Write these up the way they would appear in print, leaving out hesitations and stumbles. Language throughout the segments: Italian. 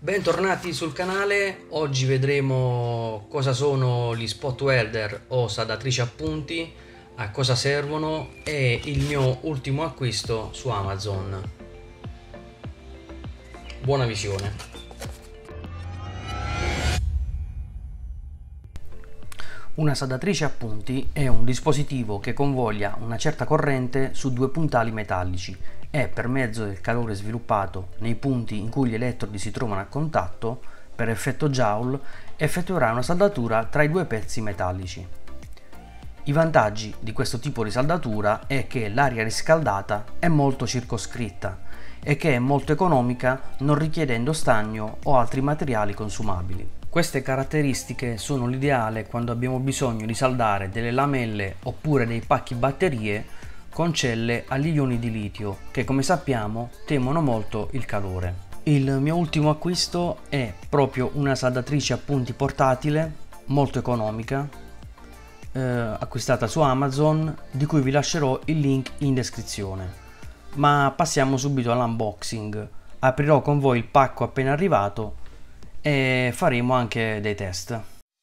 Bentornati sul canale. Oggi vedremo cosa sono gli spot welder o saldatrici a punti, a cosa servono e il mio ultimo acquisto su Amazon. Buona visione. Una saldatrice a punti è un dispositivo che convoglia una certa corrente su due puntali metallici e, per mezzo del calore sviluppato nei punti in cui gli elettrodi si trovano a contatto, per effetto Joule, effettuerà una saldatura tra i due pezzi metallici. I vantaggi di questo tipo di saldatura è che l'aria riscaldata è molto circoscritta e che è molto economica, non richiedendo stagno o altri materiali consumabili. Queste caratteristiche sono l'ideale quando abbiamo bisogno di saldare delle lamelle oppure dei pacchi batterie con celle agli ioni di litio che, come sappiamo, temono molto il calore. Il mio ultimo acquisto è proprio una saldatrice a punti portatile molto economica, acquistata su Amazon, di cui vi lascerò il link in descrizione. Ma passiamo subito all'unboxing. Aprirò con voi il pacco appena arrivato e faremo anche dei test.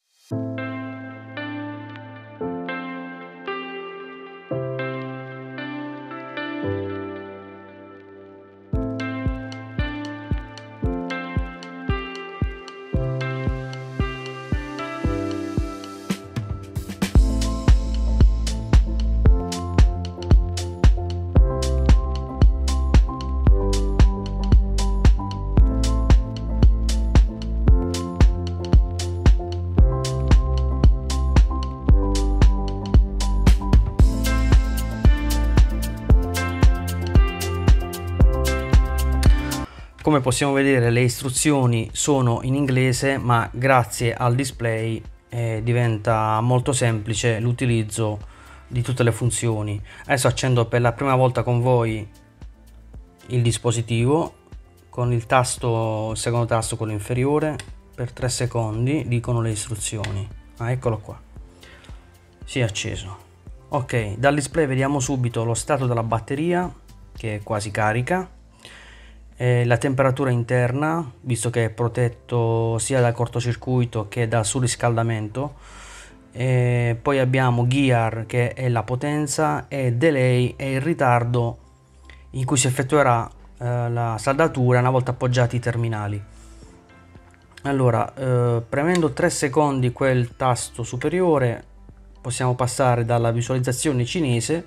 Come possiamo vedere, le istruzioni sono in inglese, ma grazie al display diventa molto semplice l'utilizzo di tutte le funzioni. Adesso accendo per la prima volta con voi il dispositivo con il secondo tasto, quello inferiore, per 3 secondi. Dicono le istruzioni. Eccolo qua, si è acceso. Ok, dal display vediamo subito lo stato della batteria, che è quasi carica, la temperatura interna, visto che è protetto sia dal cortocircuito che dal surriscaldamento, poi abbiamo gear, che è la potenza, e delay è il ritardo in cui si effettuerà la saldatura una volta appoggiati i terminali. Allora, premendo 3 secondi quel tasto superiore possiamo passare dalla visualizzazione cinese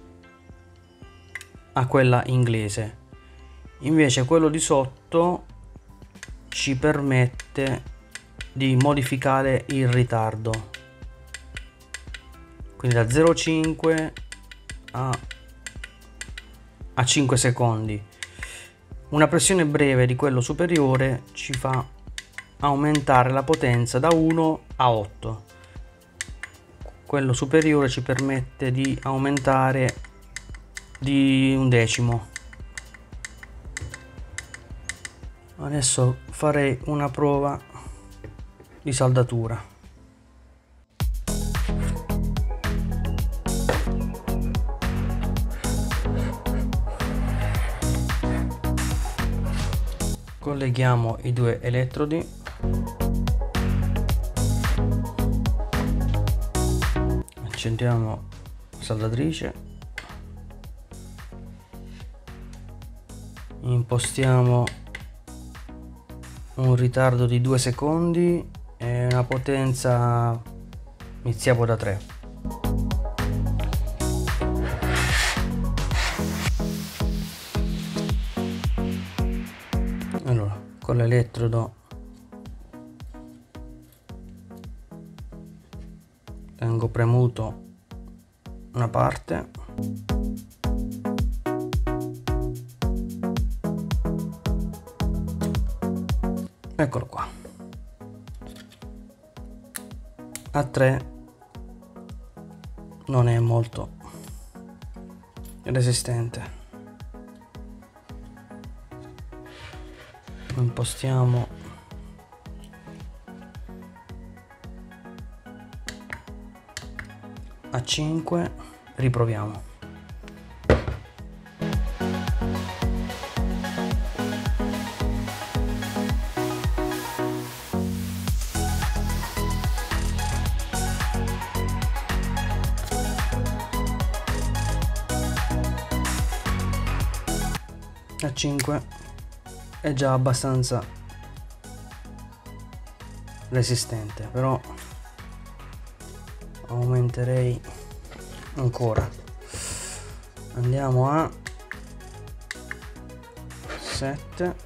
a quella inglese. Invece quello di sotto ci permette di modificare il ritardo, quindi da 0,5 a 5 secondi. Una pressione breve di quello superiore ci fa aumentare la potenza da 1 a 8. Quello superiore ci permette di aumentare di 1/10. Adesso farei una prova di saldatura. Colleghiamo i due elettrodi. Accendiamo la saldatrice. Impostiamo un ritardo di 2 secondi e una potenza, iniziamo da 3. Allora, con l'elettrodo tengo premuto una parte, eccolo qua. A 3 non è molto resistente. Impostiamo a 5, riproviamo. a 5 è già abbastanza resistente, però aumenterei ancora. Andiamo a 7.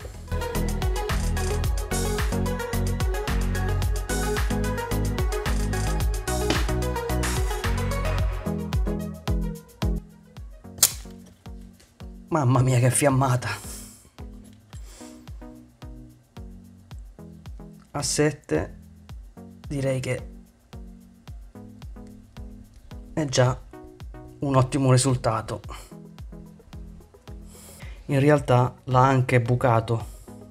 Mamma mia che fiammata! A 7 direi che è già un ottimo risultato. In realtà l'ha anche bucato,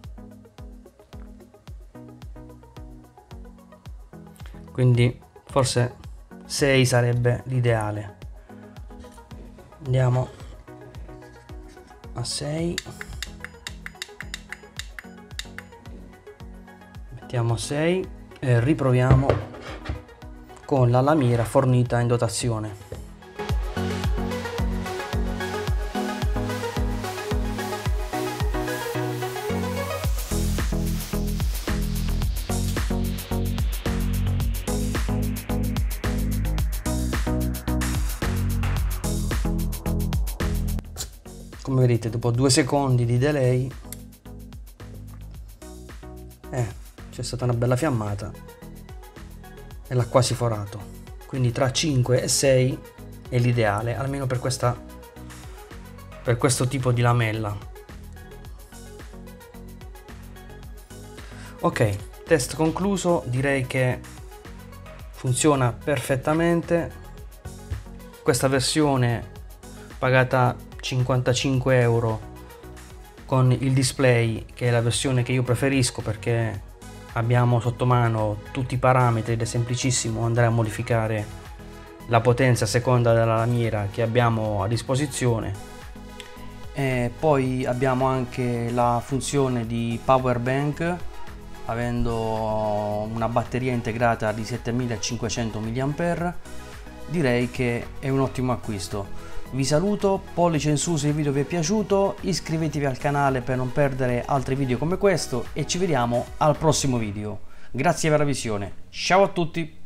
quindi forse 6 sarebbe l'ideale. Andiamo a 6, mettiamo 6 e riproviamo con la lamiera fornita in dotazione. Come vedete, dopo 2 secondi di delay c'è stata una bella fiammata e l'ha quasi forato. Quindi tra 5 e 6 è l'ideale, almeno per questo tipo di lamella. Ok, test concluso, direi che funziona perfettamente. Questa versione pagata 55 euro con il display, che è la versione che io preferisco perché abbiamo sotto mano tutti i parametri ed è semplicissimo andare a modificare la potenza a seconda della lamiera che abbiamo a disposizione. E poi abbiamo anche la funzione di power bank, avendo una batteria integrata di 7500 mAh. Direi che è un ottimo acquisto. Vi saluto, pollice in su se il video vi è piaciuto, iscrivetevi al canale per non perdere altri video come questo e ci vediamo al prossimo video. Grazie per la visione, ciao a tutti!